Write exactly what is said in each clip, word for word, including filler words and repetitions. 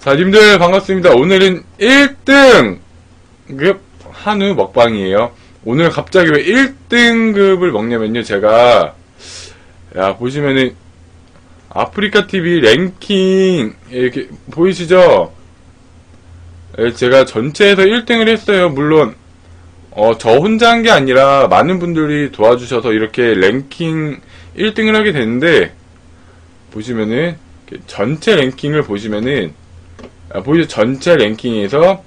자, 님들 반갑습니다. 오늘은 일 등급 한우 먹방이에요. 오늘 갑자기 왜 일 등급을 먹냐면요. 제가, 야, 보시면은, 아프리카티비 랭킹, 이렇게, 보이시죠? 제가 전체에서 일 등을 했어요. 물론, 어, 저 혼자 한 게 아니라, 많은 분들이 도와주셔서 이렇게 랭킹 일 등을 하게 됐는데, 보시면은, 전체 랭킹을 보시면은, 아, 보이죠? 전체 랭킹에서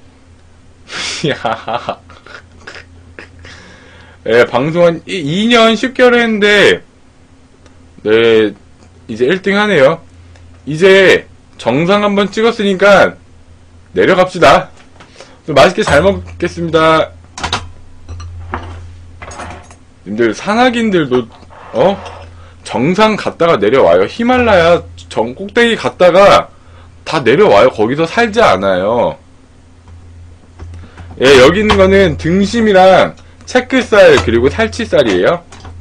예, 방송 한 이 년 십 개월 했는데 네, 이제 일 등 하네요. 이제 정상 한번 찍었으니까 내려갑시다. 좀 맛있게 잘 먹겠습니다. 님들 산악인들도 어? 정상 갔다가 내려와요. 히말라야 정 꼭대기 갔다가 다 내려와요. 거기서 살지 않아요. 예, 여기 있는 거는 등심이랑 체크살 그리고 살치살이에요.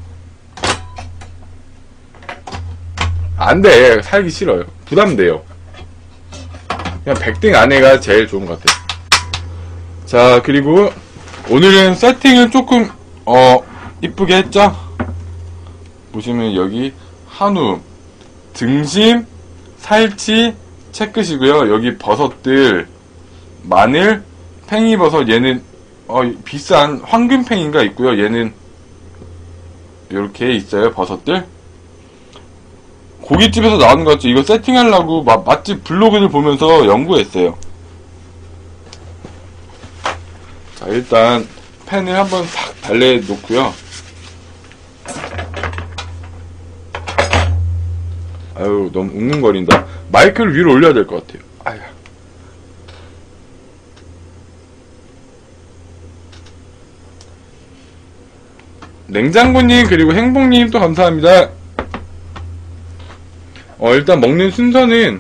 안 돼. 살기 싫어요. 부담돼요. 그냥 백 등 안에가 제일 좋은 것 같아요. 자, 그리고 오늘은 세팅을 조금 어 이쁘게 했죠. 보시면 여기 한우, 등심, 살치, 체크시고요. 여기 버섯들, 마늘, 팽이버섯, 얘는 어, 비싼 황금팽인가 있고요. 얘는 이렇게 있어요. 버섯들. 고깃집에서 나오는 것 같죠. 이거 세팅하려고 마, 맛집 블로그를 보면서 연구했어요. 자, 일단 팬을 한번 싹 달래 놓고요. 아유, 너무 웅웅거린다. 마이크를 위로 올려야 될 것 같아요. 아유. 냉장고님, 그리고 행복님 또 감사합니다. 어, 일단 먹는 순서는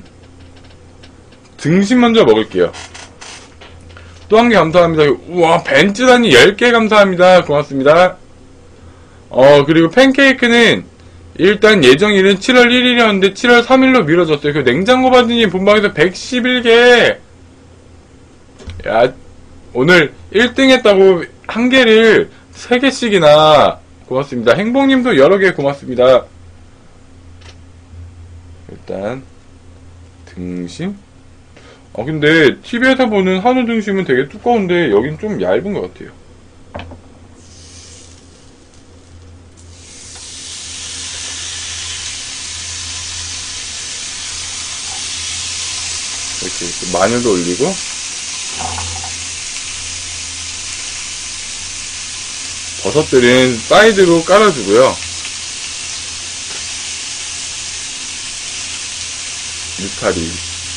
등심 먼저 먹을게요. 또 한 개 감사합니다. 우와, 벤츠단이 열 개 감사합니다. 고맙습니다. 어, 그리고 팬케이크는 일단 예정일은 칠월 일일이었는데 칠월 삼일로 미뤄졌어요. 그 냉장고 받으니 본방에서 백십일 개. 야, 오늘 일 등 했다고 한 개를 세 개씩이나. 고맙습니다. 행복님도 여러 개 고맙습니다. 일단 등심. 아, 근데 티비에서 보는 한우 등심은 되게 두꺼운데 여긴 좀 얇은 것 같아요. 이렇게, 이렇게 마늘도 올리고, 버섯들은 사이드로 깔아주고요. 느타리.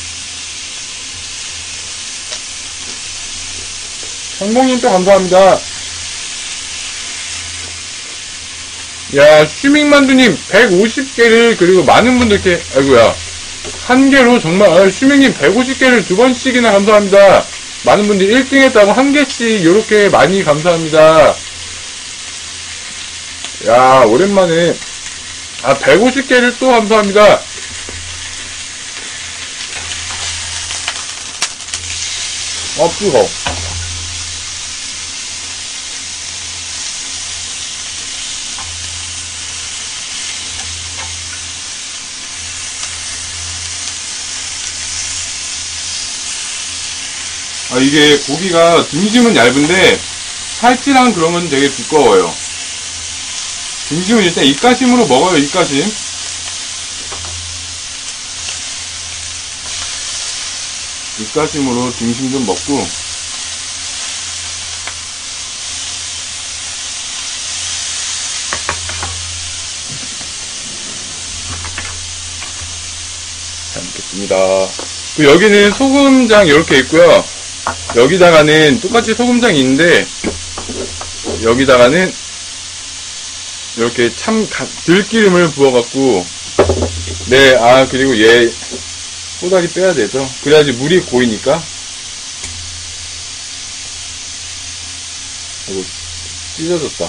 성공님 또 감사합니다. 야, 슈밍만두님 백오십 개를, 그리고 많은 분들께, 아이고야. 한 개로 정말, 아, 슈밍님 백오십 개를 두 번씩이나 감사합니다. 많은 분들이 일 등 했다고 한 개씩 요렇게 많이 감사합니다. 야, 오랜만에. 아, 백오십 개를 또 감사합니다. 어, 뜨거워. 아, 이게 고기가 등심은 얇은데 살치랑 그러면 되게 두꺼워요. 등심은 일단 입가심으로 먹어요. 입가심. 입가심으로 등심 좀 먹고, 잘 먹겠습니다. 여기는 소금장 이렇게 있고요. 여기다가는 똑같이 소금장이 있는데 여기다가는 이렇게 참 가, 들기름을 부어갖고, 네, 아, 그리고 얘 꼬다리 빼야 되죠. 그래야지 물이 고이니까. 아이고, 찢어졌다.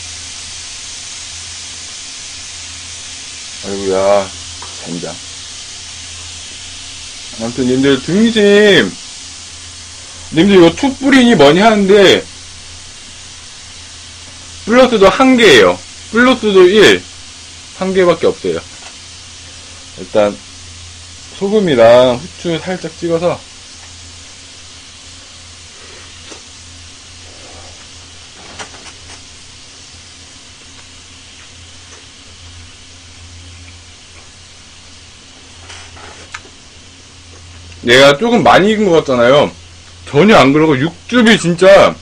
아이고야, 된장. 아무튼 님들 등심 님들 이거 투뿌리니 뭐니 하는데 플러스도 한 개예요. 플러스도 일 한 개밖에 없어요. 일단 소금이랑 후추 살짝 찍어서 얘가 조금 많이 익은 것 같잖아요. 전혀 안 그러고 육즙이 진짜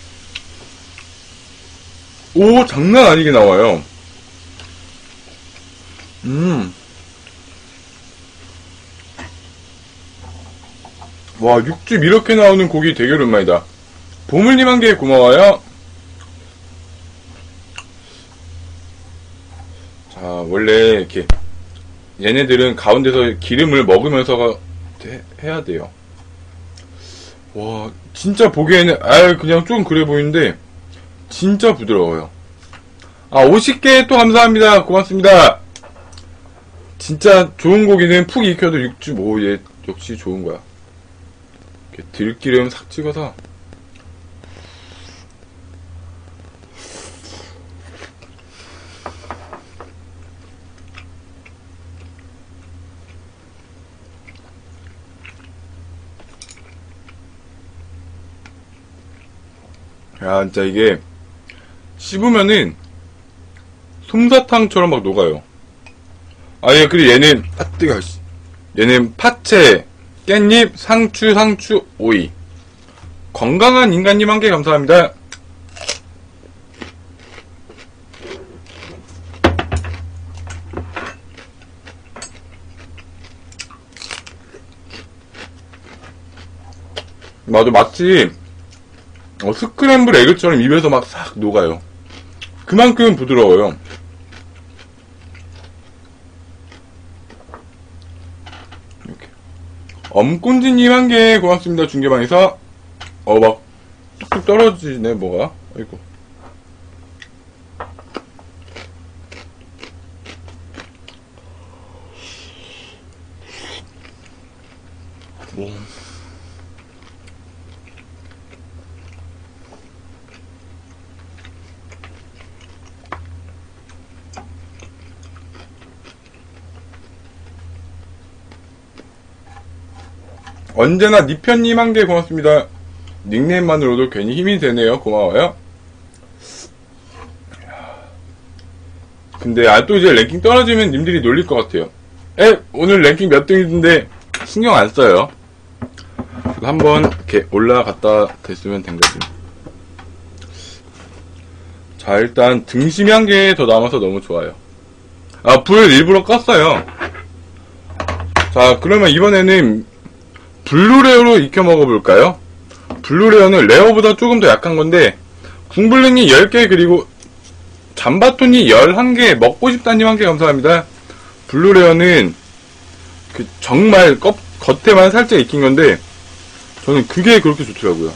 오 장난 아니게 나와요. 음. 와 육즙 이렇게 나오는 고기 되게 오랜만이다. 보물님 한 개 고마워요. 자 원래 이렇게 얘네들은 가운데서 기름을 먹으면서 해야 돼요. 와 진짜 보기에는 아 그냥 좀 그래 보이는데 진짜 부드러워요. 아 오십 개 또 감사합니다. 고맙습니다. 진짜 좋은 고기는 푹 익혀도 육즙 오 얘 역시 좋은 거야. 이렇게 들기름 싹 찍어서 야 진짜 이게 씹으면은 솜사탕처럼 막 녹아요. 아예 그리고 얘는 아 뜨거 얘는 파채, 깻잎, 상추, 상추, 오이. 건강한 인간님 한 개 감사합니다. 맞아 마치 어, 스크램블 에그처럼 입에서 막 싹 녹아요. 그만큼 부드러워요. 이렇게. 엄꾼지님 한 개 고맙습니다. 중계방에서. 어, 막, 뚝뚝 떨어지네, 뭐가. 아이고. 오. 언제나 니편님 한 개 고맙습니다. 닉네임만으로도 괜히 힘이 되네요. 고마워요. 근데 아 또 이제 랭킹 떨어지면 님들이 놀릴 것 같아요. 에 오늘 랭킹 몇 등이던데 신경 안 써요. 한번 이렇게 올라갔다 됐으면 된 거지. 자 일단 등심이 한 개 더 남아서 너무 좋아요. 아 불 일부러 껐어요. 자 그러면 이번에는 블루레어로 익혀 먹어볼까요? 블루레어는 레어보다 조금 더 약한 건데 궁블링이 열 개 그리고 잠바톤이 열한 개 먹고 싶다님 한 개 감사합니다. 블루레어는 그 정말 껍, 겉에만 살짝 익힌 건데 저는 그게 그렇게 좋더라고요.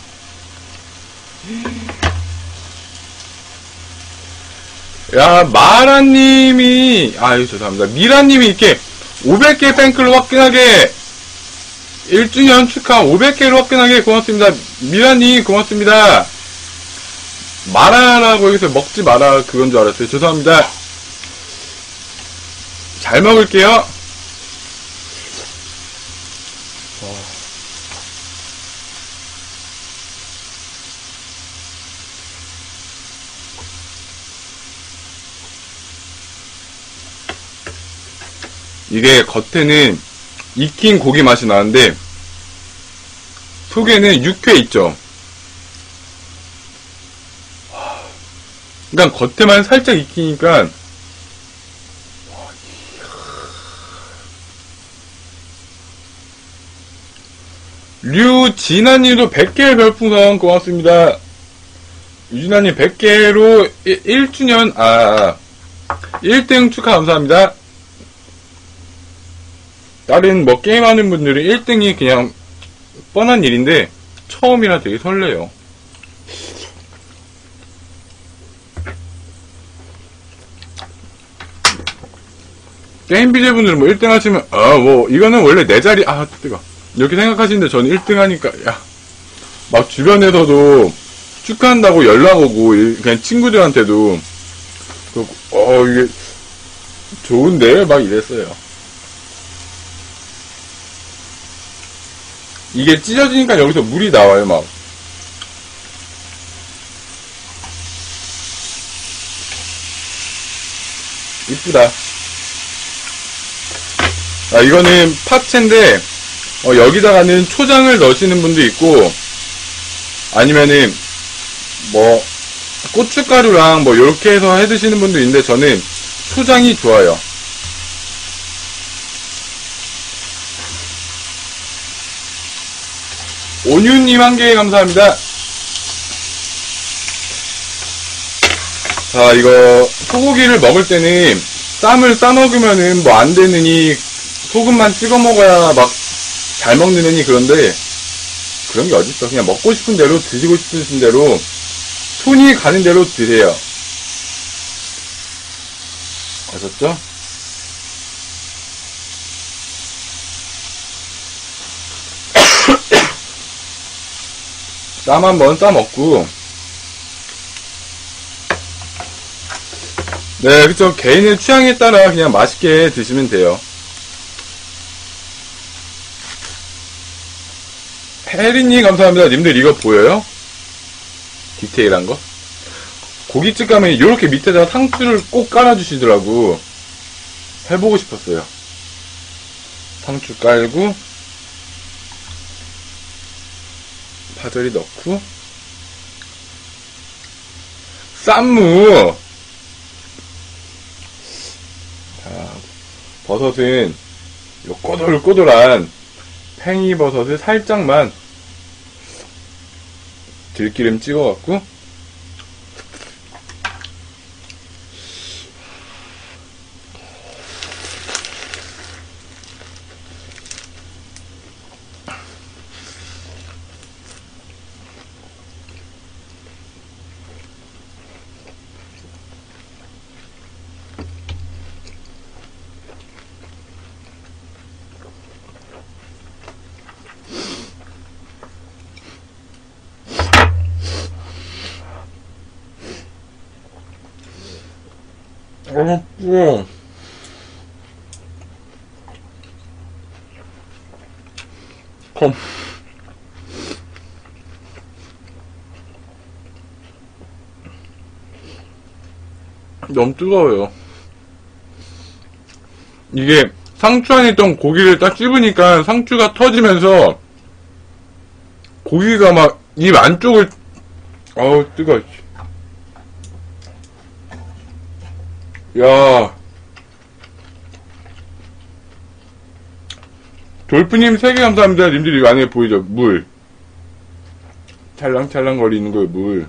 야 마라님이 아유 죄송합니다. 미라님이 이렇게 오백 개 팬클로 화끈하게 일 주년 축하 오백 개로 화끈하게 고맙습니다. 미라님 고맙습니다. 마라라고 해서 먹지 마라 그건 줄 알았어요. 죄송합니다. 잘 먹을게요. 어. 이게 겉에는 익힌 고기 맛이 나는데 속에는 육회 있죠. 그러니까 겉에만 살짝 익히니까 류진아님도 백 개의 별풍선 고맙습니다. 유진아님 백 개로 일 주년 아 일 등 축하 감사합니다. 다른 뭐 게임하는 분들은 일 등이 그냥 뻔한 일인데 처음이라 되게 설레요. 게임 비제분들은 뭐 일 등 하시면 아 뭐 이거는 원래 내 자리 아 뜨거 이렇게 생각하시는데 저는 일 등 하니까, 야, 막 주변에서도 축하한다고 연락 오고, 그냥 친구들한테도, 어, 이게, 좋은데? 막 이랬어요. 이게 찢어지니까 여기서 물이 나와요, 막. 이쁘다. 아, 이거는 파채인데, 어, 여기다가는 초장을 넣으시는 분도 있고, 아니면은, 뭐, 고춧가루랑 뭐, 요렇게 해서 해 드시는 분도 있는데, 저는 초장이 좋아요. 온유님 한 개 감사합니다. 자, 이거, 소고기를 먹을 때는, 쌈을 싸먹으면은 뭐 안 되느니, 소금만 찍어 먹어야 막 잘 먹느니 그런데, 그런 게 어딨어. 그냥 먹고 싶은 대로, 드시고 싶으신 대로, 손이 가는 대로 드세요. 아셨죠? 쌈 한번 싸먹고, 네, 그쵸. 개인의 취향에 따라 그냥 맛있게 드시면 돼요. 혜린님 감사합니다. 님들 이거 보여요? 디테일한 거? 고깃집 가면 이렇게 밑에다가 상추를 꼭 깔아주시더라고. 해보고 싶었어요. 상추 깔고 파절이 넣고 쌈무. 자, 버섯은 요 꼬들꼬들한 팽이버섯을 살짝만 들기름 찍어갖고 어, 어. 컴. 너무 뜨거워요. 이게 상추 안에 있던 고기를 딱 씹으니까 상추가 터지면서 고기가 막 입 안쪽을, 어우, 뜨거워. 야, 돌프님 세 개 감사합니다. 님들이 이거 안에 보이죠? 물. 찰랑찰랑 거리는 거예요, 물.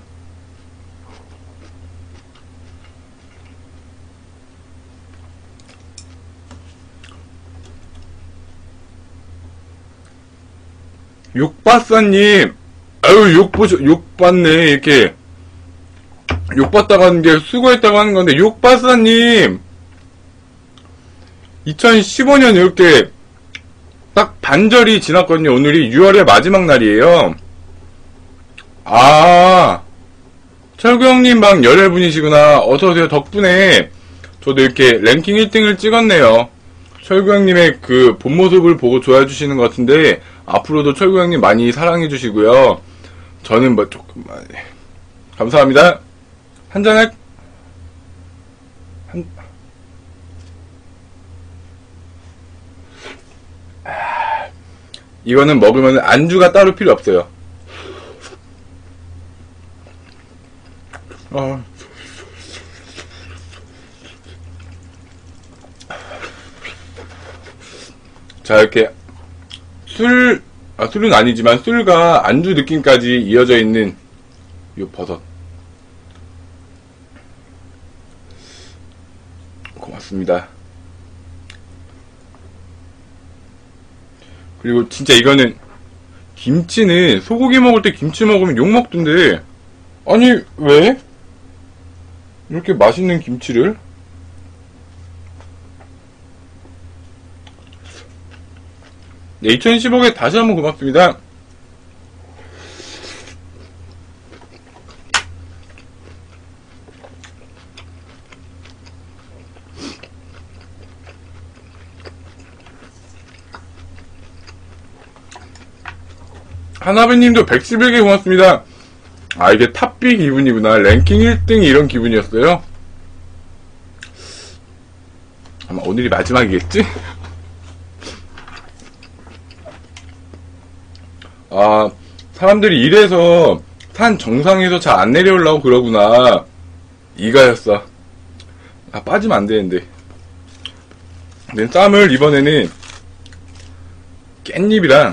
욕봤사님, 아유, 욕 보셔, 욕 봤네, 이렇게. 욕 봤다고 하는 게 수고했다고 하는 건데, 욕봤사님! 이천십오 년 이렇게 딱 반절이 지났거든요. 오늘이 유월의 마지막 날이에요. 아, 철구 형님 방 열혈 분이시구나. 어서오세요. 덕분에 저도 이렇게 랭킹 일 등을 찍었네요. 철구 형님의 그 본 모습을 보고 좋아해 주시는 것 같은데, 앞으로도 철구 형님 많이 사랑해 주시고요. 저는 뭐 조금만, 감사합니다. 한잔 할, 한, 이거는 먹으면 안주가 따로 필요 없어요. 어. 자, 이렇게 술, 아, 술은 아니지만 술과 안주 느낌까지 이어져 있는 이 버섯. 고맙습니다. 그리고 진짜 이거는, 김치는 소고기 먹을 때 김치 먹으면 욕 먹던데, 아니 왜? 이렇게 맛있는 김치를? 네, 이천십오 개 다시 한번 고맙습니다. 하나배님도 백십일 개 고맙습니다. 아, 이게 탑비 기분이구나. 랭킹 일 등이 이런 기분이었어요? 아마 오늘이 마지막이겠지? 아, 사람들이 이래서 산 정상에서 잘 안 내려오려고 그러구나. 이가였어. 아, 빠지면 안 되는데. 네, 쌈을 이번에는 깻잎이랑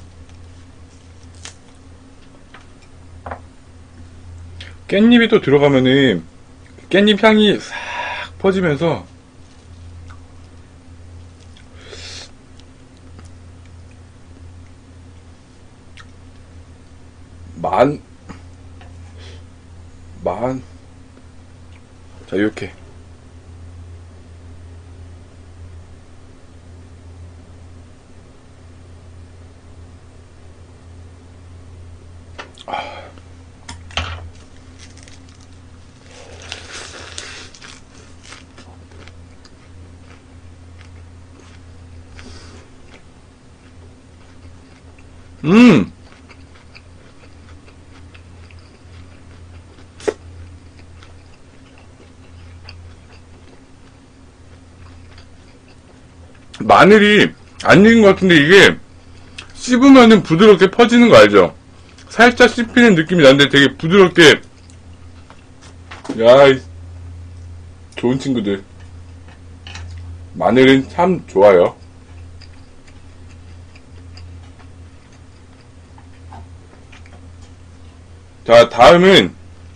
깻잎이 또 들어가면은 깻잎 향이 싹 퍼지면서 만, 만, 자, 이렇게. 음! 마늘이 안 익은 것 같은데 이게 씹으면은 부드럽게 퍼지는 거 알죠? 살짝 씹히는 느낌이 나는데 되게 부드럽게. 야, 좋은 친구들. 마늘은 참 좋아요. 자, 다음은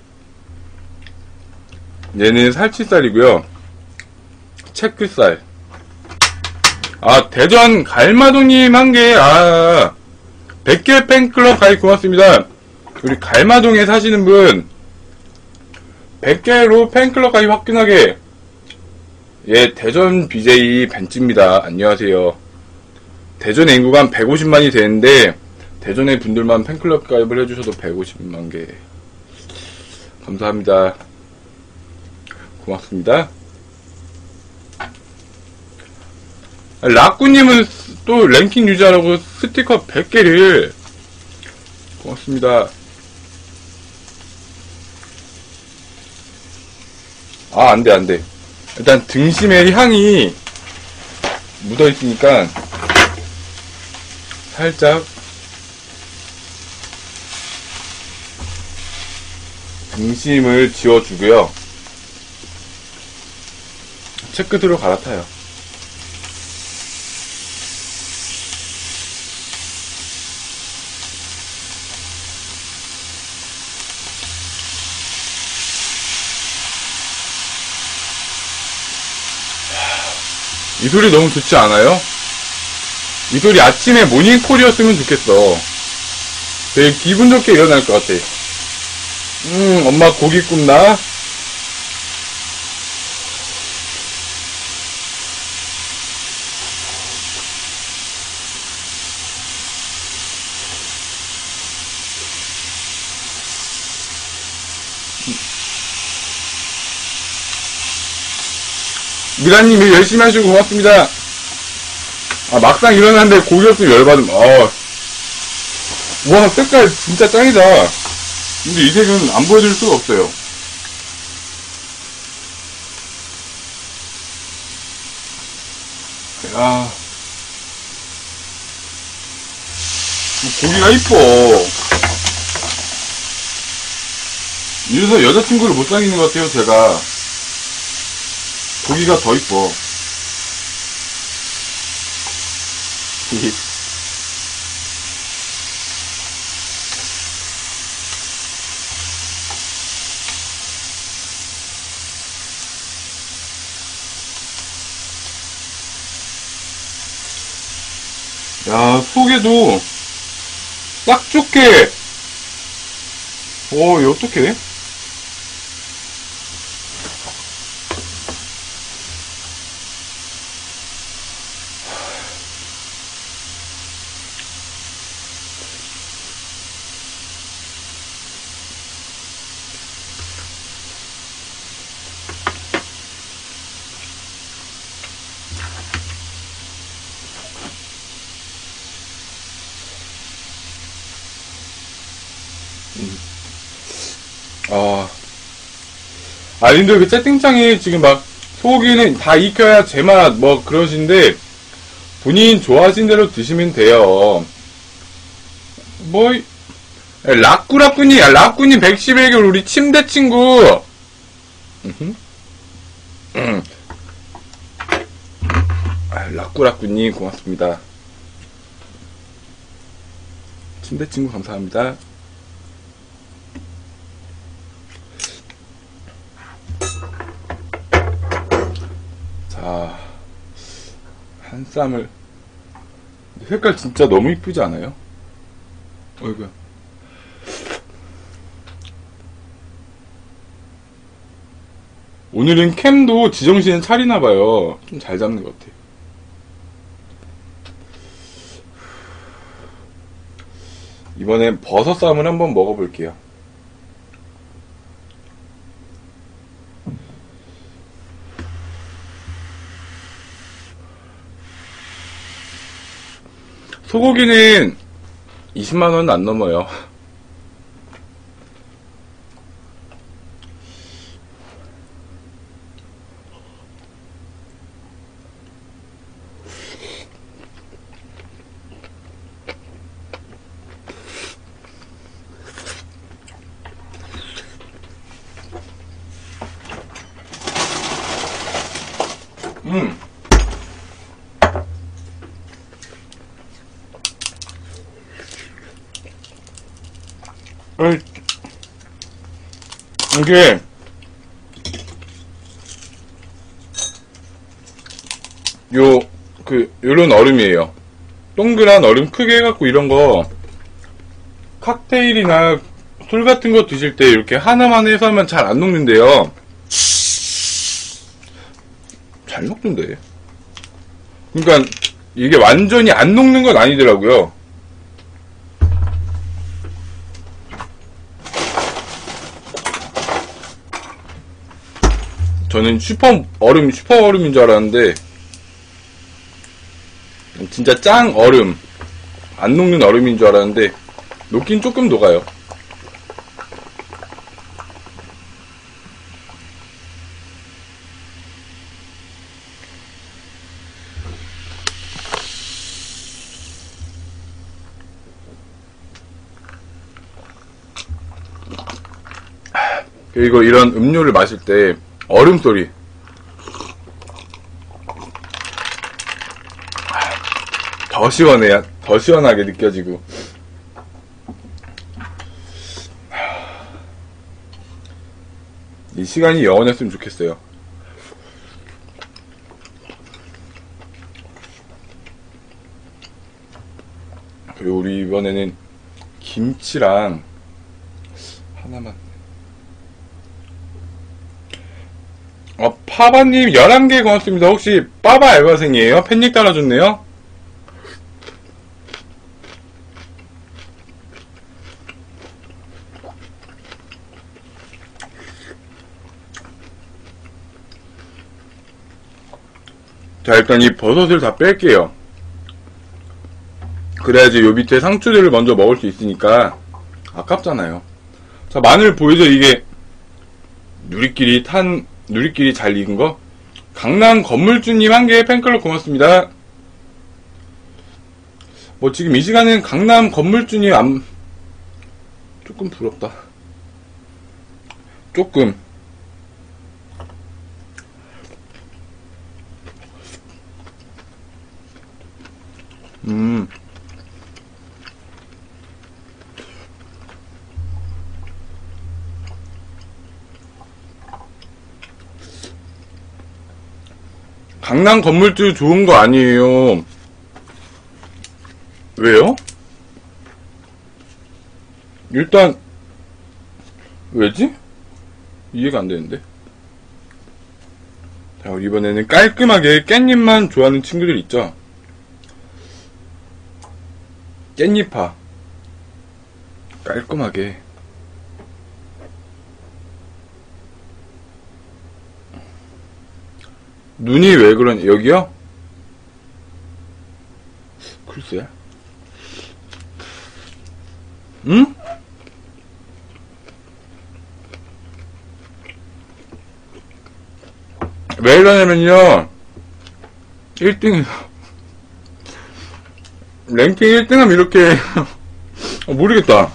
얘는 살치살이고요. 체크살. 아, 대전 갈마동님 한 개, 아, 백 개 팬클럽 가입 고맙습니다. 우리 갈마동에 사시는 분, 백 개로 팬클럽 가입 화끈하게. 예, 대전 비제이 벤츠입니다. 안녕하세요. 대전의 인구가 한 백오십만이 되는데, 대전의 분들만 팬클럽 가입을 해주셔도 백오십만 개. 감사합니다. 고맙습니다. 라꾸님은 또 랭킹 유지하라고 스티커 백 개를. 고맙습니다. 아, 안 돼, 안 돼. 일단 등심에 향이 묻어있으니까 살짝 등심을 지워주고요. 채끝으로 갈아타요. 이 소리 너무 좋지 않아요? 이 소리 아침에 모닝콜이었으면 좋겠어. 되게 기분 좋게 일어날 것 같아. 음, 엄마 고기 굽나? 미라님이 열심히 하시고 고맙습니다. 아, 막상 일어났는데 고기 없으면 열받음. 어. 와, 색깔 진짜 짱이다. 근데 이 색은 안 보여드릴 수가 없어요. 야, 고기가 이뻐. 이래서 여자친구를 못 사귀는 것 같아요, 제가. 고기가 더 이뻐. 야, 속에도 딱 좋게. 오, 이거 어떡해? 아, 아, 근데 그 채팅창에 지금 막, 소고기는 다 익혀야 제맛, 뭐, 그러신데, 본인 좋아하신 대로 드시면 돼요. 뭐, 라꾸라꾸님, 아, 라꾸님 백십일 개월 우리 침대 친구. 음. 아, 라꾸라꾸님 고맙습니다. 침대 친구 감사합니다. 자, 한 쌈을. 색깔 진짜 너무 이쁘지 않아요? 어이구야. 오늘은 캠도 지정신에 차리나봐요. 좀 잘 잡는 것 같아요. 이번엔 버섯쌈을 한번 먹어볼게요. 소고기는 이십만 원은 안 넘어요. 음. 이게 요 그 요런 얼음이에요. 동그란 얼음 크게 해갖고 이런 거 칵테일이나 술 같은 거 드실 때 이렇게 하나만 해서 하면 잘 안 녹는데요. 잘 녹던데. 그러니까 이게 완전히 안 녹는 건 아니더라고요. 저는 슈퍼 얼음, 슈퍼 얼음인 줄 알았는데, 진짜 짱 얼음, 안 녹는 얼음인 줄 알았는데, 녹긴 조금 녹아요. 그리고 이런 음료를 마실 때, 얼음 소리. 더 시원해요. 더 시원하게 느껴지고. 이 시간이 영원했으면 좋겠어요. 그리고 우리 이번에는 김치랑 하나만. 어, 파바님 열한 개 고맙습니다. 혹시 빠바 알바생이에요? 팬닉 달아줬네요? 자, 일단 이 버섯을 다 뺄게요. 그래야지 요 밑에 상추들을 먼저 먹을 수 있으니까 아깝잖아요. 자, 마늘 보이죠? 이게 누리끼리 탄 누리끼리 잘 익은 거? 강남 건물주님 한 개 팬클럽 고맙습니다. 뭐 지금 이 시간엔 강남 건물주님 안 조금 부럽다. 조금. 음. 강남 건물주 좋은 거 아니에요. 왜요? 일단 왜지? 이해가 안 되는데. 자, 우리 이번에는 깔끔하게 깻잎만 좋아하는 친구들 있죠? 깻잎파 깔끔하게. 눈이 왜 그러니? 여기요? 글쎄. 응? 왜 이러냐면요. 일 등, 랭킹 일 등 하면 이렇게, 어, 모르겠다.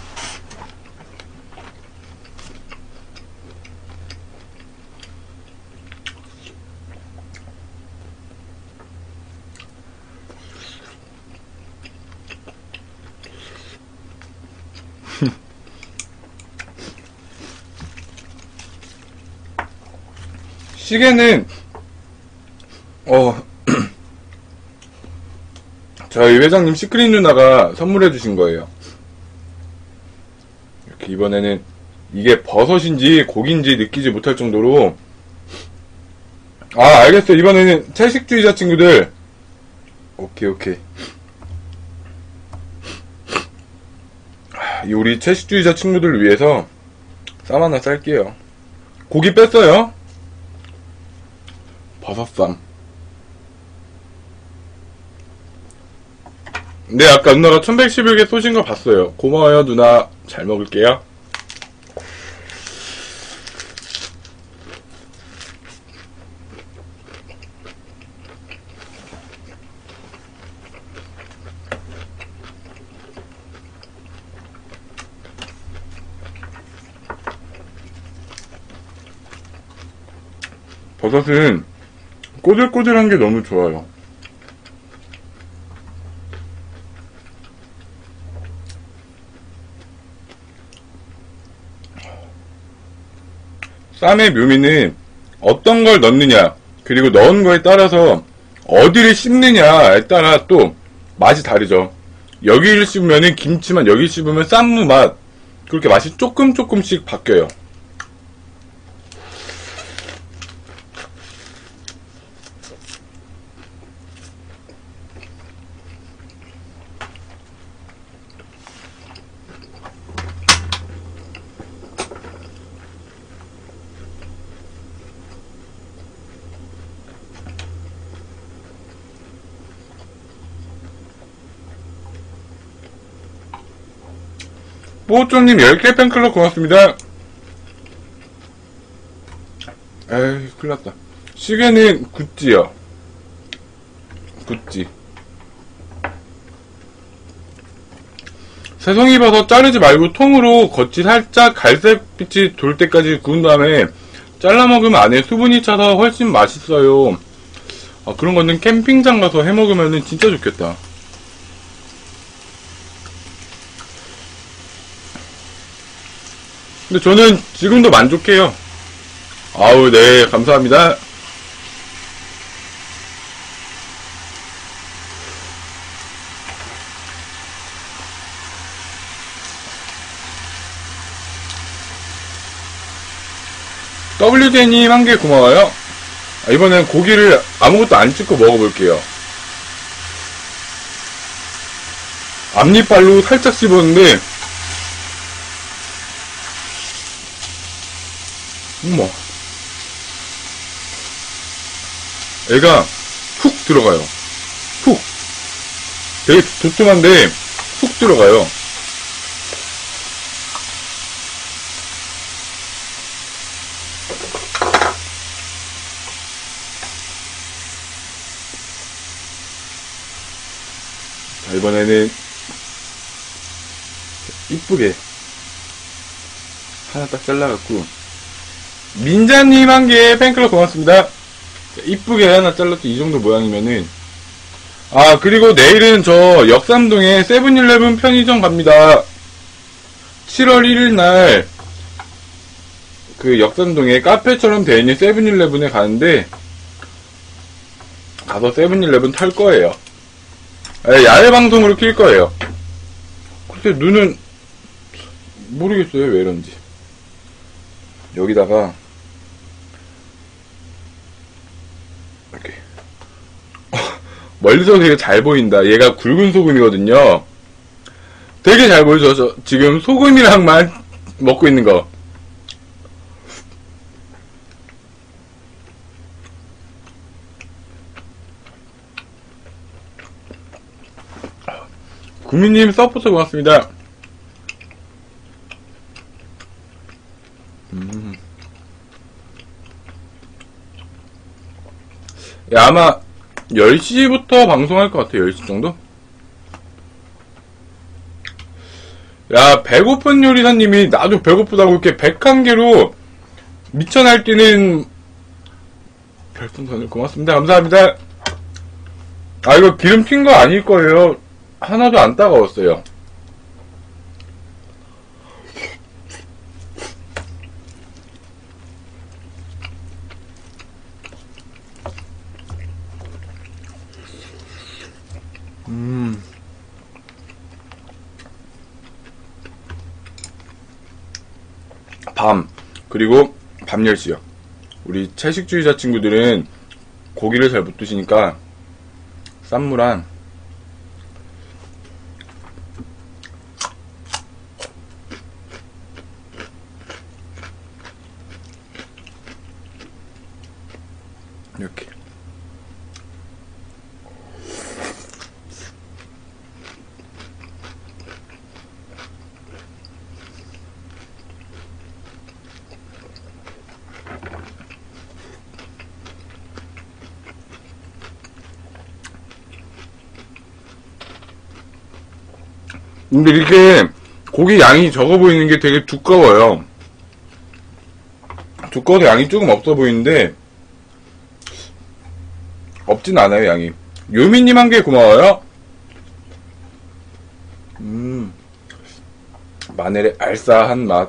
시계는 어 저희 회장님 시크릿 누나가 선물해 주신 거예요. 이렇게 이번에는 이게 버섯인지 고기인지 느끼지 못할 정도로. 아, 알겠어요. 이번에는 채식주의자 친구들, 오케이 오케이 이 우리 채식주의자 친구들을 위해서 쌈 하나 쌀게요. 고기 뺐어요. 버섯쌈. 네, 아까 누나가 천백십일 개 쏘신 거 봤어요. 고마워요, 누나. 잘 먹을게요. 버섯은 꼬들꼬들한 게 너무 좋아요. 쌈의 묘미는 어떤 걸 넣느냐, 그리고 넣은 거에 따라서 어디를 씹느냐에 따라 또 맛이 다르죠. 여기를 씹으면 김치맛, 여기 씹으면 쌈무 맛, 그렇게 맛이 조금 조금씩 바뀌어요. 뽀쪼님 열 개 팬클럽 고맙습니다. 에이, 큰일났다. 시계는 구찌요. 구찌. 새송이 버섯 자르지 말고 통으로 겉이 살짝 갈색빛이 돌 때까지 구운 다음에 잘라 먹으면 안에 수분이 차서 훨씬 맛있어요. 아, 그런 거는 캠핑장 가서 해 먹으면 진짜 좋겠다. 근데 저는 지금도 만족해요. 아우, 네, 감사합니다. 더블유제이님 한 개 고마워요. 아, 이번엔 고기를 아무것도 안 찍고 먹어볼게요. 앞니빨로 살짝 씹었는데, 어머, 애가 훅 들어가요. 훅. 되게 도톰한데 훅 들어가요. 자, 이번에는 이쁘게 하나 딱 잘라갖고, 민자님 한 개 팬클럽 고맙습니다. 이쁘게 하나 잘랐죠. 이 정도 모양이면은. 아, 그리고 내일은 저 역삼동에 세븐일레븐 편의점 갑니다. 칠월 일일 날 그 역삼동에 카페처럼 되어 있는 세븐일레븐에 가는데, 가서 세븐일레븐 탈 거예요. 네, 야외 방송으로 킬 거예요. 근데 눈은 모르겠어요, 왜 이런지. 여기다가 이렇게 멀리서 되게 잘 보인다. 얘가 굵은 소금이거든요. 되게 잘 보이죠? 저 지금 소금이랑만 먹고 있는 거. 구미님 서포터 고맙습니다. 음. 야, 아마 열 시부터 방송할 것 같아. 열 시 정도? 야, 배고픈 요리사님이 나도 배고프다고 이렇게 백한 개로 미쳐 날뛰는 별풍선을 고맙습니다. 감사합니다. 아, 이거 기름 튄 거 아닐 거예요. 하나도 안 따가웠어요. 음. 밤, 그리고 밤 열 시요. 우리 채식주의자 친구들은 고기를 잘 못 드시니까 쌈물 한 이렇게 근데 이렇게 고기 양이 적어 보이는 게 되게 두꺼워요. 두꺼워서 양이 조금 없어 보이는데 없진 않아요, 양이. 요미님 한 개 고마워요. 음, 마늘의 알싸한 맛.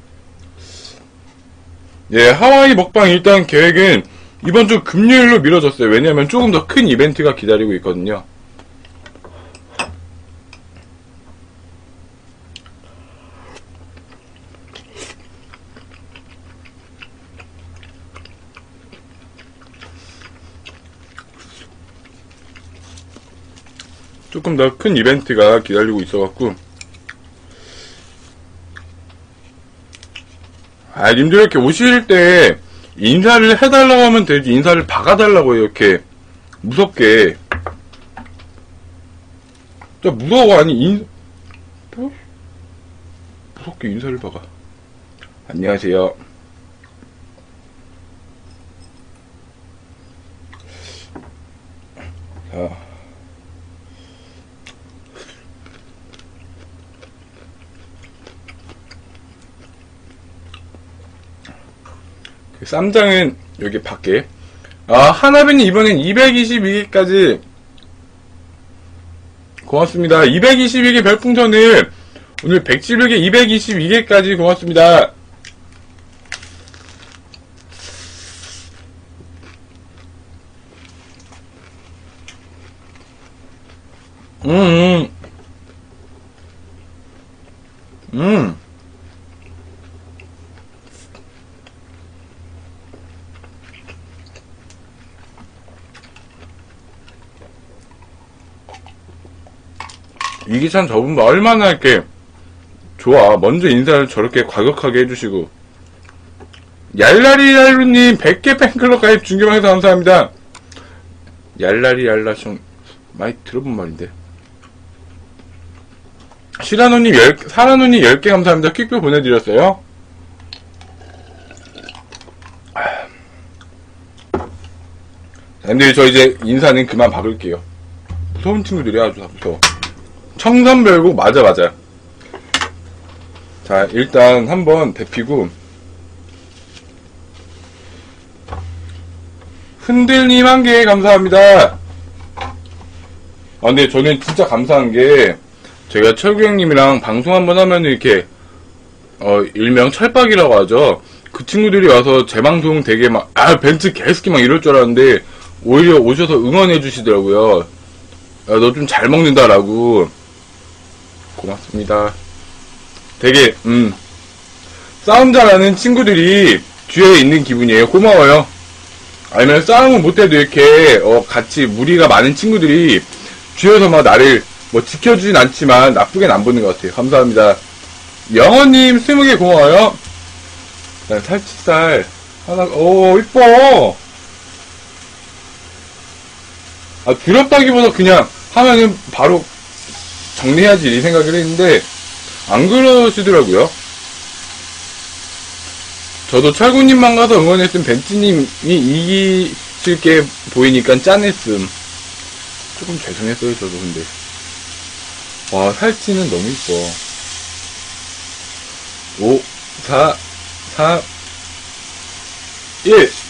예, 하와이 먹방 일단 계획은 이번 주 금요일로 미뤄졌어요. 왜냐면 조금 더 큰 이벤트가 기다리고 있거든요. 조금 더 큰 이벤트가 기다리고 있어갖고. 아, 님들 이렇게 오실 때 인사를 해달라고 하면 되지. 인사를 박아달라고 해요, 이렇게. 무섭게. 진짜 무서워. 아니, 인, 뭐? 무섭게 인사를 박아. 안녕하세요. 자. 쌈장은 여기 밖에. 아, 하나빈이 이번엔 이백이십이 개까지 고맙습니다. 이백이십이 개 별풍선을 오늘 백십일 개 이백이십이 개까지 고맙습니다. 음, 음. 음. 이기찬 저분 얼마나 이렇게 좋아. 먼저 인사를 저렇게 과격하게 해주시고. 얄라리얄루님 백 개 팬클럽 가입 중계방에서 감사합니다. 얄라리얄라 좀 많이 들어본 말인데. 시라노님 열, 사라노님 열 개 감사합니다. 퀵뷰 보내드렸어요. 근데 저 이제 인사는 그만 박을게요. 무서운 친구들이 아주 다 무서워. 청산별곡 맞아 맞아. 자, 일단 한번 데피고. 흔들님 한 개 감사합니다. 아, 근데 저는 진짜 감사한 게 제가 철구 형님이랑 방송 한번 하면 이렇게 어 일명 철박이라고 하죠. 그 친구들이 와서 제 방송 되게 막 아 벤츠 개새끼 막 이럴 줄 알았는데 오히려 오셔서 응원해 주시더라고요. 너 좀 잘 먹는다라고. 고맙습니다. 되게 음 싸움 잘하는 친구들이 뒤에 있는 기분이에요. 고마워요. 아니면 싸움을 못해도 이렇게 어 같이 무리가 많은 친구들이 뒤에서 막 나를 뭐 지켜주진 않지만 나쁘게는 안 보는 것 같아요. 감사합니다. 영어님 스무 개 고마워요. 난 살치살 하나. 오 이뻐. 아 두렵다기보다 그냥 하면은 바로 정리해야지 이 생각을 했는데 안 그러시더라고요. 저도 철구님만 가서 응원했으면 벤츠님이 이기실 맛있게 보이니까 짠했음. 조금 죄송했어요, 저도 근데. 와, 살치는 너무 이뻐. 오, 사, 삼, 일.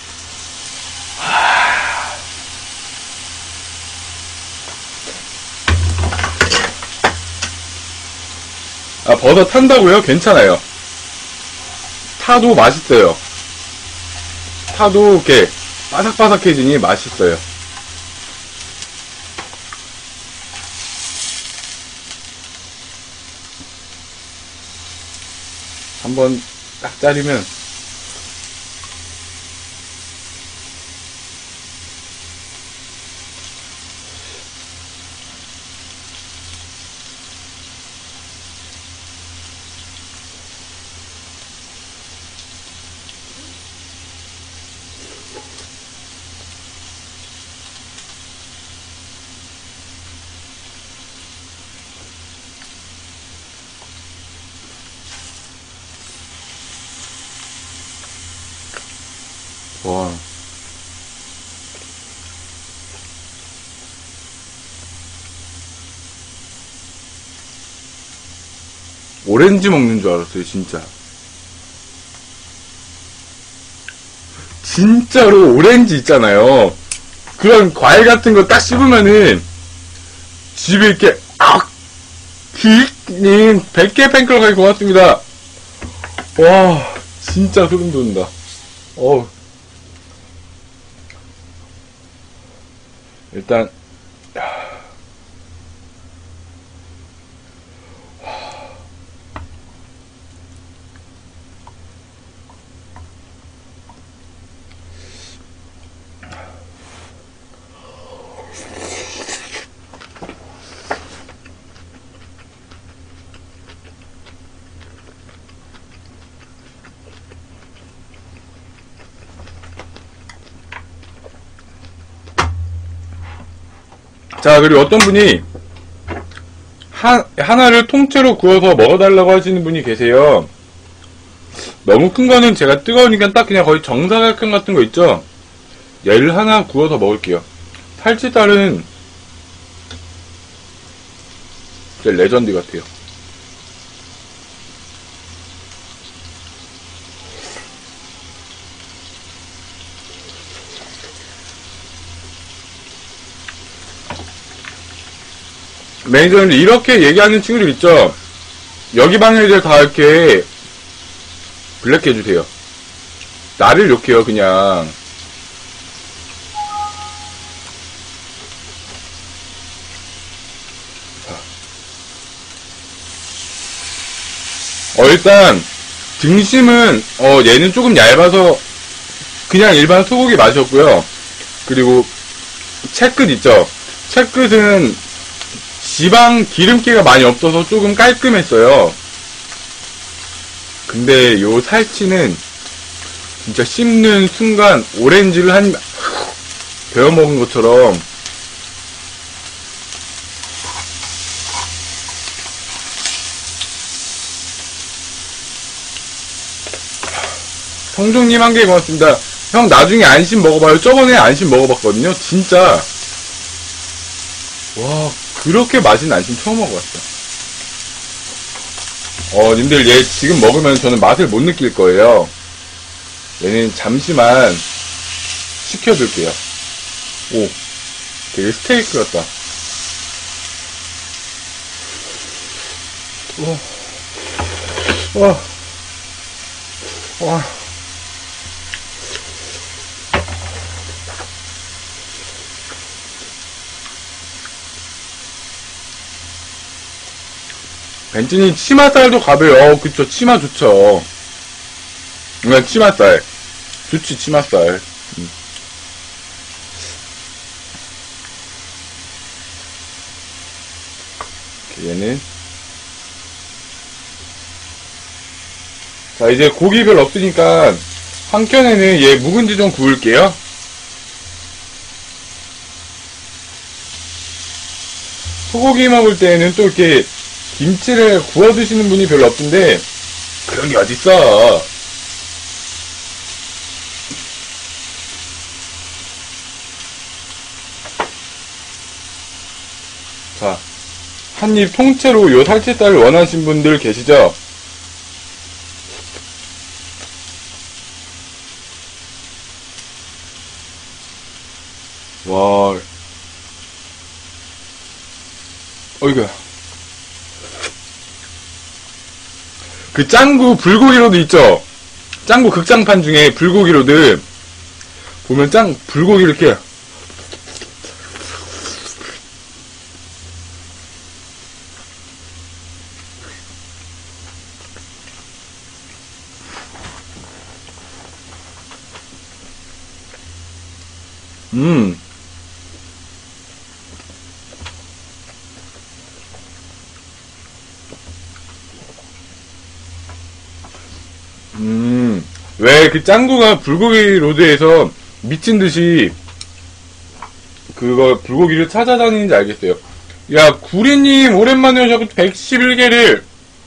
아, 버섯 탄다고요? 괜찮아요. 타도 맛있어요. 타도 이렇게 바삭바삭해지니 맛있어요. 한번 딱 자르면 와. 오렌지 먹는 줄 알았어요, 진짜. 진짜로 오렌지 있잖아요. 그런 과일 같은 거 딱 씹으면은 집에 이렇게 악! 킥님 백 개 팬클럽까지 고맙습니다. 와, 진짜 소름 돋는다. 어우. 일단 자, 그리고 어떤 분이 하, 하나를 통째로 구워서 먹어달라고 하시는 분이 계세요. 너무 큰 거는 제가 뜨거우니까 딱 그냥 거의 정사각형 같은 거 있죠? 얘를 하나 구워서 먹을게요. 살치살은 진짜 레전드 같아요. 매니저님, 이렇게 얘기하는 친구들 있죠? 여기 방에 이제 다 이렇게 블랙 해주세요. 나를 욕해요, 그냥. 어, 일단, 등심은, 어, 얘는 조금 얇아서, 그냥 일반 소고기 맛이었고요. 그리고, 채끝 있죠? 채끝은, 지방 기름기가 많이 없어서 조금 깔끔했어요. 근데 요 살치는 진짜 씹는 순간 오렌지를 한 베어 먹은 것처럼 성종님 한 개 고맙습니다. 형 나중에 안심 먹어봐요. 저번에 안심 먹어봤거든요. 진짜 와, 그렇게 맛있는 안심 처음 먹어봤어. 어, 님들 얘 지금 먹으면 저는 맛을 못 느낄 거예요. 얘는 잠시만 식혀둘게요. 오, 되게 스테이크 같다. 와, 와, 와. 벤츠님 치마살도 가벼요. 어, 그쵸. 치마 좋죠. 그냥 치마살. 좋지, 치마살. 음. 얘는. 자, 이제 고기 별 없으니까 한 켠에는 얘 묵은지 좀 구울게요. 소고기 먹을 때는 또 이렇게 김치를 구워 드시는 분이 별로 없던데 그런 게 어딨어. 자, 한 입 통째로 요 살치살을 원하신 분들 계시죠? 와, 어이구야. 그 짱구 불고기로드 있죠? 짱구 극장판 중에 불고기로드 보면 짱 불고기 이렇게 음 음, 왜 그 짱구가 불고기 로드에서 미친 듯이 그거 불고기를 찾아다니는지 알겠어요. 야, 구리님 오랜만에 오셔서 백십일 개를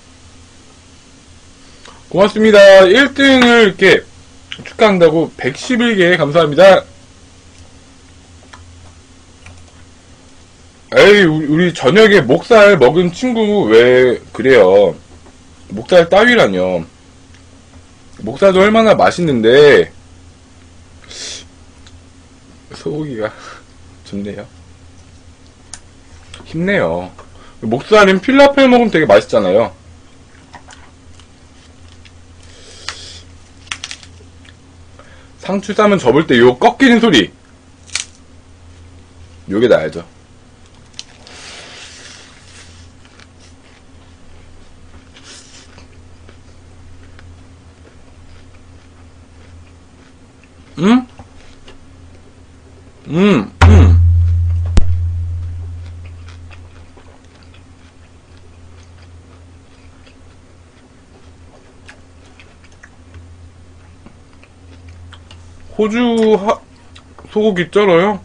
고맙습니다. 일 등을 이렇게 축하한다고 백십일 개 감사합니다. 에이, 우리 저녁에 목살 먹은 친구 왜 그래요? 목살 따위라뇨. 목살도 얼마나 맛있는데 소고기가 좋네요. 힘내요. 목살은 필라펠 먹으면 되게 맛있잖아요. 상추 싸면 접을 때 요 꺾이는 소리 요게 나야죠. 응? 음, 음. 호주 하, 소고기 쩔어요?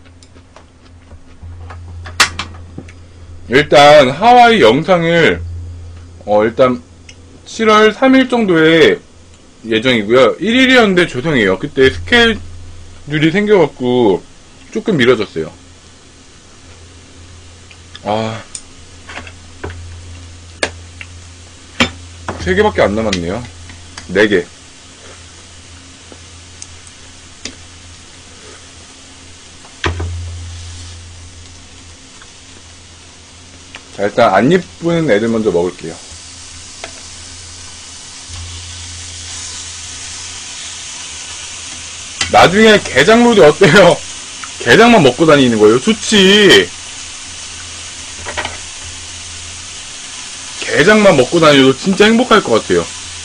일단 하와이 영상을 어 일단 칠월 삼일 정도에 예정이고요. 일 일이었는데 죄송해요. 그때 스케줄이 생겨갖고 조금 미뤄졌어요. 아, 세 개밖에 안 남았네요. 네 개. 자, 일단 안 예쁜 애들 먼저 먹을게요. 나중에 게장 로드 어때요? 게장만 먹고 다니는 거예요? 좋지. 게장만 먹고 다녀도 진짜 행복할 것 같아요.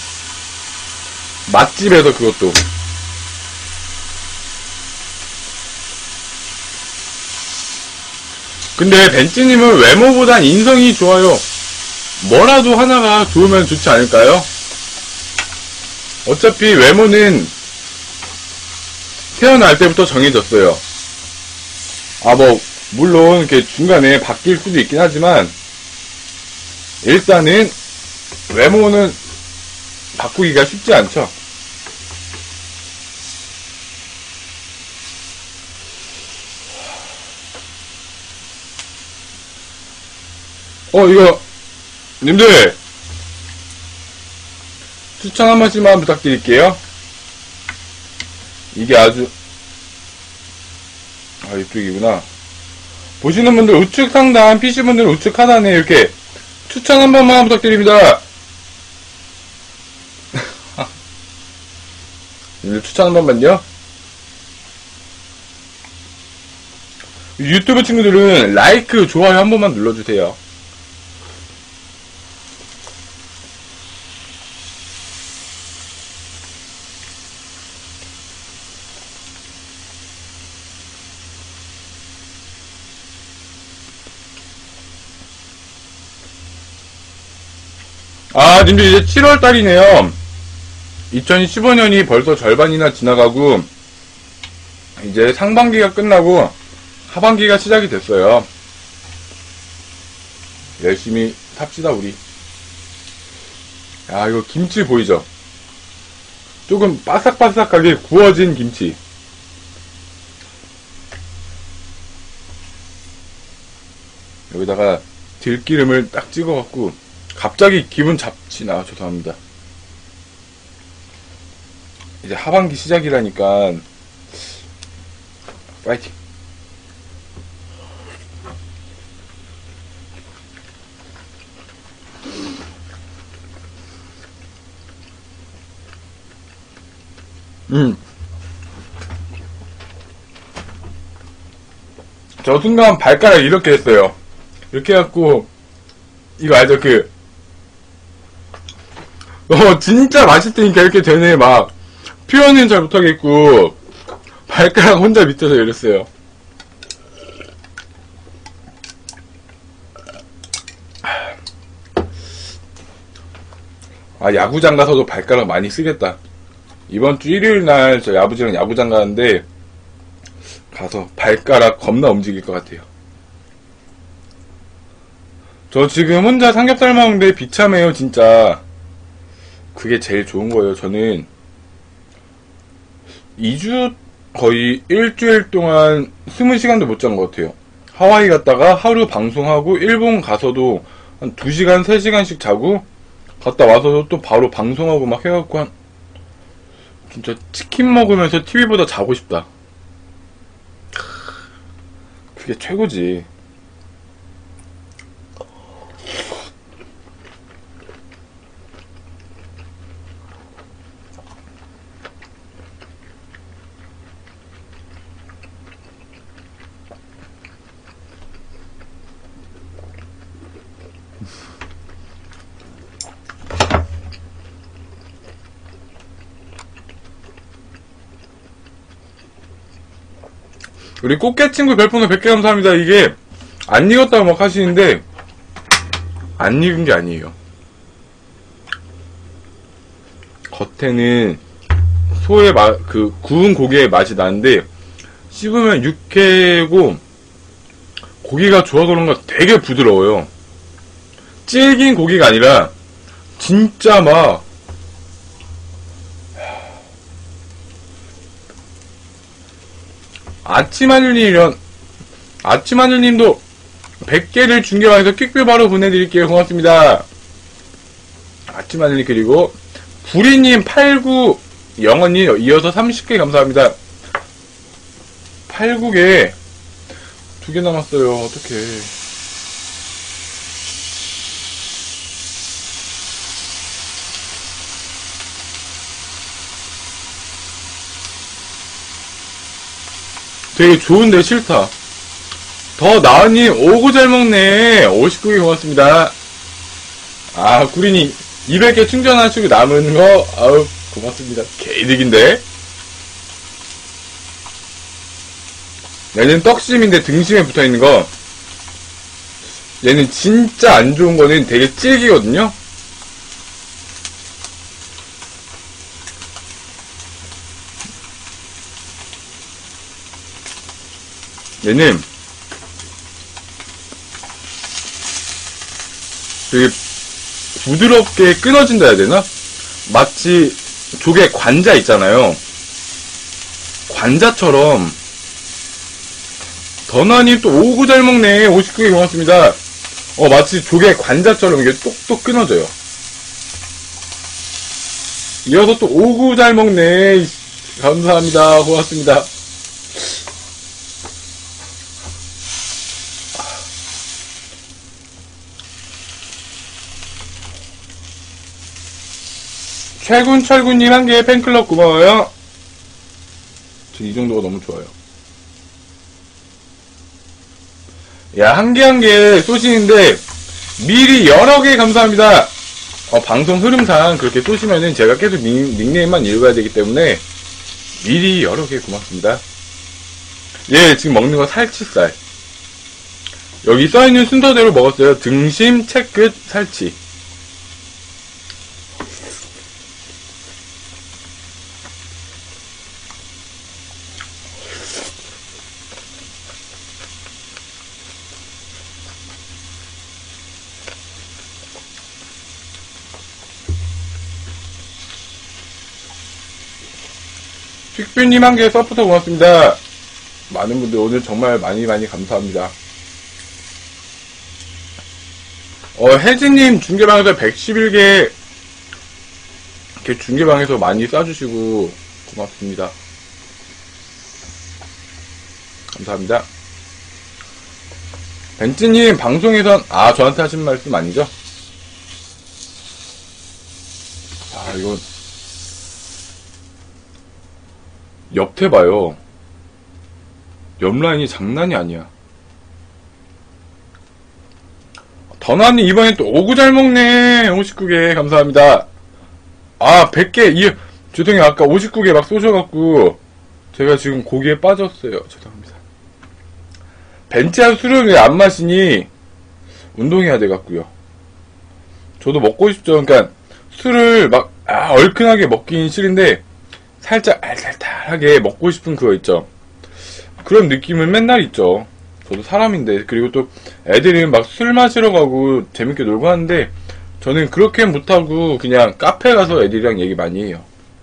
맛집에서 그것도. 근데 벤찌님은 외모보단 인성이 좋아요. 뭐라도 하나가 좋으면 좋지 않을까요? 어차피 외모는 태어날 때부터 정해졌어요. 아, 뭐, 물론, 이렇게 중간에 바뀔 수도 있긴 하지만, 일단은, 외모는 바꾸기가 쉽지 않죠. 어, 이거, 님들, 추천 한 번씩만 부탁드릴게요. 이게 아주 아 이쪽이구나. 보시는 분들 우측 상단, 피씨분들 우측 하단에 이렇게 추천 한 번만 부탁드립니다. 추천 한 번만요. 유튜브 친구들은 라이크, 좋아요 한 번만 눌러주세요. 아, 님들 이제 칠월 달이네요. 이천십오 년이 벌써 절반이나 지나가고, 이제 상반기가 끝나고, 하반기가 시작이 됐어요. 열심히 삽시다, 우리. 야, 이거 김치 보이죠? 조금 바삭바삭하게 구워진 김치. 여기다가 들기름을 딱 찍어갖고 갑자기 기분 잡치나 죄송합니다. 이제 하반기 시작이라니까 파이팅. 음. 저 순간 발가락 이렇게 했어요. 이렇게 해갖고 이거 알죠? 그 어 진짜 맛있다니까 이렇게 되네. 막 표현은 잘 못하겠고 발가락 혼자 밑에서 이랬어요. 아 야구장 가서도 발가락 많이 쓰겠다. 이번 주 일요일날 저 아버지랑 야구장 가는데 가서 발가락 겁나 움직일 것 같아요. 저 지금 혼자 삼겹살 먹는데 비참해요 진짜. 그게 제일 좋은 거예요. 저는 이 주 거의 일주일 동안 스무 시간도 못 잔 것 같아요. 하와이 갔다가 하루 방송하고 일본 가서도 한 두 시간 세 시간씩 자고 갔다 와서도 또 바로 방송하고 막 해갖고 한 진짜 치킨 먹으면서 티비보다 자고 싶다. 그게 최고지. 우리 꽃게친구 별풍선 백 개 감사합니다. 이게 안 익었다고 막 하시는데 안 익은 게 아니에요. 겉에는 소의 맛, 그 구운 고기의 맛이 나는데 씹으면 육회고 고기가 좋아서 그런가 되게 부드러워요. 질긴 고기가 아니라 진짜 막 아치마늘님이면 아치마늘님도 백 개를 중계방에서 퀵뷰 바로 보내드릴게요. 고맙습니다. 아치마늘님 그리고 구리님 팔구영원님 이어서 삼십 개 감사합니다. 팔, 구 개 두 개 남았어요. 어떡해. 되게 좋은데 싫다. 더 나은님 오구 잘 먹네. 오십구 개 고맙습니다. 아 구리님 이백 개 충전하시고 남은 거 아우 고맙습니다. 개이득인데. 얘는 떡심인데 등심에 붙어있는 거 얘는 진짜 안 좋은 거는 되게 질기거든요. 얘는 되게 부드럽게 끊어진다 해야 되나? 마치 조개 관자 있잖아요. 관자처럼. 더나님 또 오구 잘 먹네. 오십구 개 고맙습니다. 어 마치 조개 관자처럼 이게 똑똑 끊어져요. 이어서 또 오구 잘 먹네. 감사합니다. 고맙습니다. 최군철군님 한 개 팬클럽 고마워요. 저 이 정도가 너무 좋아요. 야, 한 개 한 개 쏘시는데 미리 여러 개 감사합니다. 어, 방송 흐름상 그렇게 쏘시면은 제가 계속 닉, 닉네임만 읽어야 되기 때문에 미리 여러 개 고맙습니다. 예, 지금 먹는 거 살치살. 여기 써있는 순서대로 먹었어요. 등심, 채끝, 살치. 픽뷰님 한 개 서포터 고맙습니다. 많은 분들 오늘 정말 많이 많이 감사합니다. 어, 혜진님 중계방에서 백십일 개, 이렇게 중계방에서 많이 쏴주시고, 고맙습니다. 감사합니다. 벤츠님, 방송에선, 아, 저한테 하신 말씀 아니죠? 아, 이거, 옆태 봐요. 옆라인이 장난이 아니야. 더나님 이번에 또 오구 잘 먹네. 오십구 개 감사합니다. 아 백 개 이 죄송해요. 아까 오십구 개 막 쏘셔갖고 제가 지금 고기에 빠졌어요. 죄송합니다. 벤치한 술을 왜 안 마시니? 운동해야 돼갖고요. 저도 먹고 싶죠. 그러니까 술을 막 아, 얼큰하게 먹긴 싫은데 살짝 알살탈하게 먹고 싶은 그거 있죠. 그런 느낌은 맨날 있죠. 저도 사람인데. 그리고 또 애들이 막 술 마시러 가고 재밌게 놀고 하는데 저는 그렇게 못하고 그냥 카페 가서 애들이랑 얘기 많이 해요.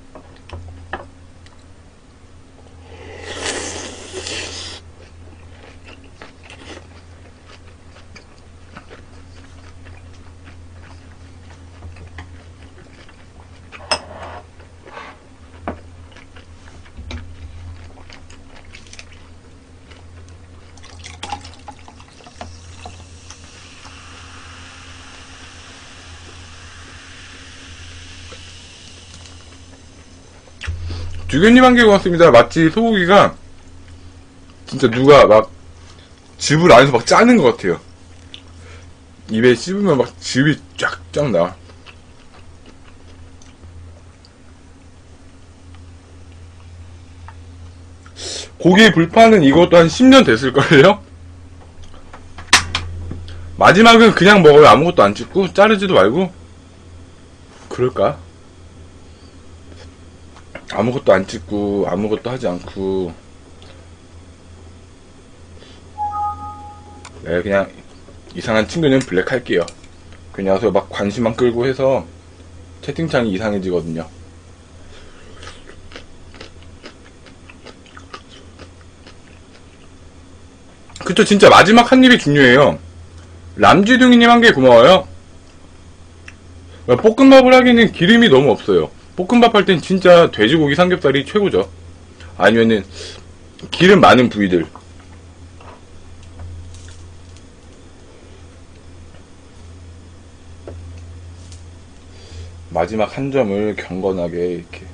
주교님 한 개 고맙습니다. 마치 소고기가 진짜 누가 막 즙을 안에서 막 짜는 것 같아요. 입에 씹으면 막 즙이 쫙쫙 나와. 고기 불판은 이것도 한 십 년 됐을걸요? 마지막은 그냥 먹어요. 아무것도 안 찍고 자르지도 말고. 그럴까? 아무것도 안 찍고 아무것도 하지 않고 네 그냥 이상한 친구는 블랙 할게요. 그냥 와서 막 관심만 끌고 해서 채팅창이 이상해지거든요. 그쵸. 진짜 마지막 한 입이 중요해요. 람쥐둥이님 한 개 고마워요. 볶음밥을 하기에는 기름이 너무 없어요. 볶음밥 할 땐 진짜 돼지고기 삼겹살이 최고죠. 아니면은 기름 많은 부위들. 마지막 한 점을 경건하게 이렇게.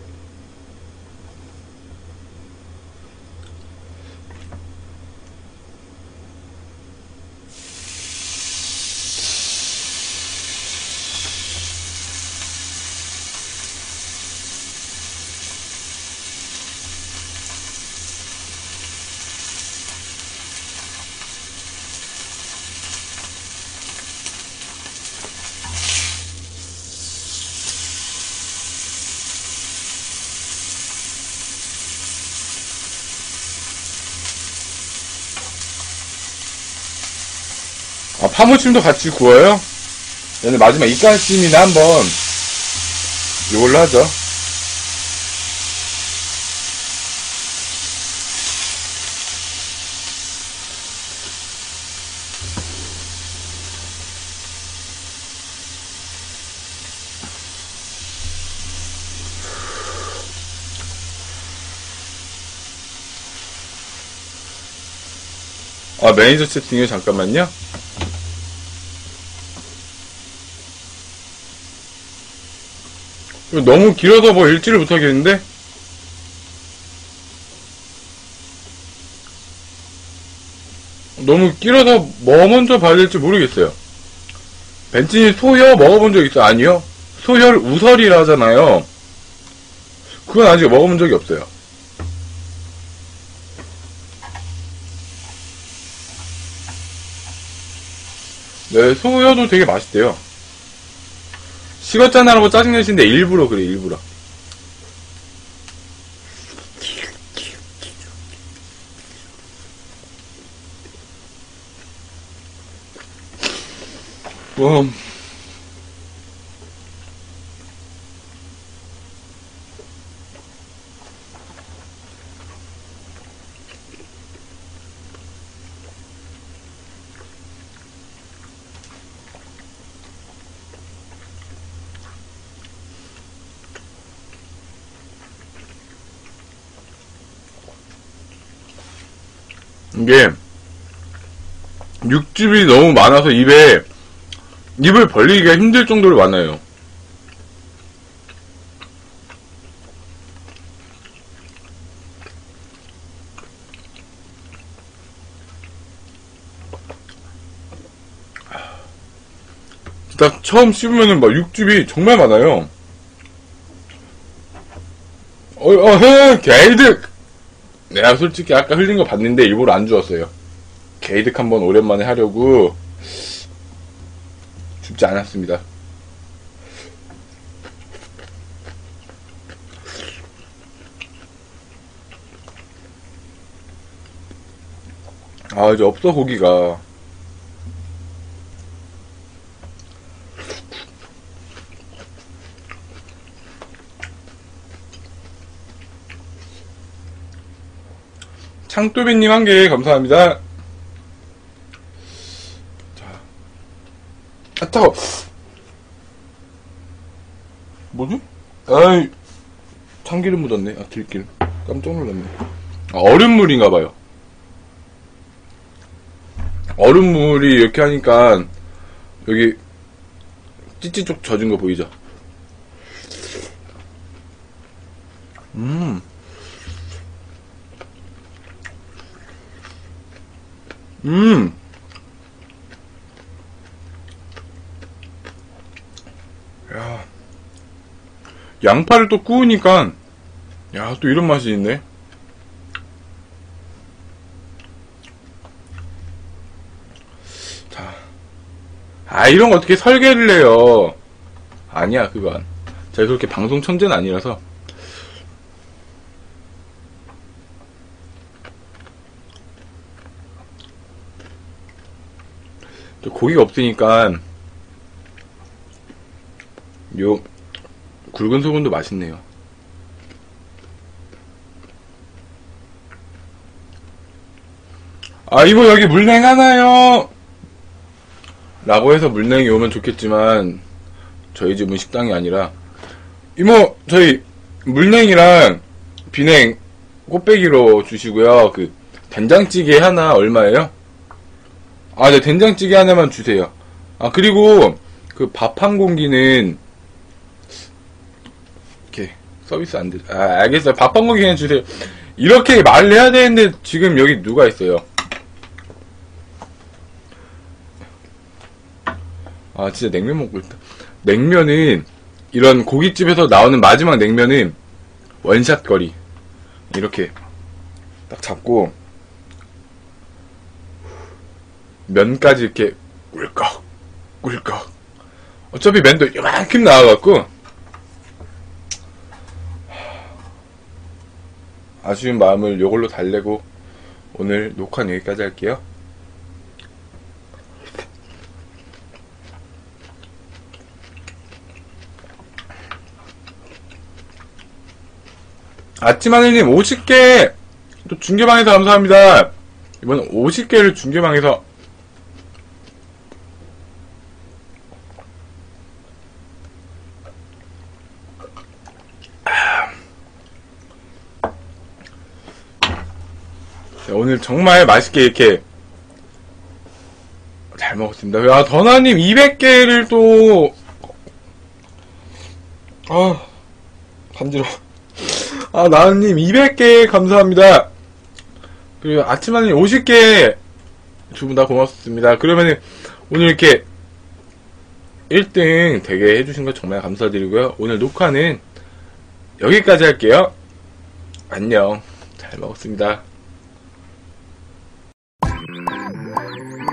아, 파무침도 같이 구워요? 얘는 마지막 입가심이나 한번 이걸로 하죠. 아, 매니저 채팅이요? 잠깐만요. 너무 길어서 뭐 읽지를 못하겠는데? 너무 길어서 뭐 먼저 봐야 될지 모르겠어요. 벤츠님 소혀 먹어본 적 있어? 아니요. 소혈 우설이라 하잖아요. 그건 아직 먹어본 적이 없어요. 네, 소혀도 되게 맛있대요. 식었잖아라고 짜증내시는데 일부러 그래, 일부러. 뭐 이게 육즙이 너무 많아서 입에 입을 벌리기가 힘들 정도로 많아요. 딱 처음 씹으면은 막 육즙이 정말 많아요. 어, 어, 헤, 게이득! 내가 솔직히 아까 흘린 거 봤는데 일부러 안 주웠어요. 게이득 한번 오랜만에 하려고 줍지 않았습니다. 아, 이제 없어, 고기가. 창뚜비님 한 개 감사합니다. 자, 아 따가워. 뭐지? 아이, 참기름 묻었네. 아, 들기름. 깜짝 놀랐네. 아, 얼음물인가봐요. 얼음물이 이렇게 하니까 여기 찌찌 쪽 젖은 거 보이죠? 음. 음. 야. 양파를 또 구우니까, 야, 또 이런 맛이 있네. 자. 아, 이런 거 어떻게 설계를 해요. 아니야, 그건. 제가 그렇게 방송 천재는 아니라서. 고기가 없으니까 요 굵은 소금도 맛있네요. 아, 이모 여기 물냉 하나요? 라고 해서 물냉이 오면 좋겠지만 저희 집은 식당이 아니라, 이모 저희 물냉이랑 비냉 꽃배기로 주시고요. 그 된장찌개 하나 얼마예요? 아, 네, 된장찌개 하나만 주세요. 아, 그리고 그 밥 한 공기는 이렇게 서비스 안 돼. 아, 알겠어요. 밥 한 공기 그냥 주세요. 이렇게 말을 해야 되는데 지금 여기 누가 있어요? 아, 진짜 냉면 먹고 있다. 냉면은 이런 고깃집에서 나오는 마지막 냉면은 원샷 거리. 이렇게 딱 잡고 면까지 이렇게 꿀꺽 꿀꺽. 어차피 면도 이만큼 나와갖고 아쉬운 마음을 요걸로 달래고 오늘 녹화는 여기까지 할게요. 아침하늘님 오십 개 또 중계방에서 감사합니다. 이번 오십 개를 중계방에서 오늘 정말 맛있게 이렇게 잘 먹었습니다. 야, 더나님 이백 개를 또, 아, 간지러워. 아, 나은님 이백 개 감사합니다. 그리고 아침하님 오십 개 두 분 다 고맙습니다. 그러면은 오늘 이렇게 일 등 되게 해주신 거 정말 감사드리고요. 오늘 녹화는 여기까지 할게요. 안녕. 잘 먹었습니다.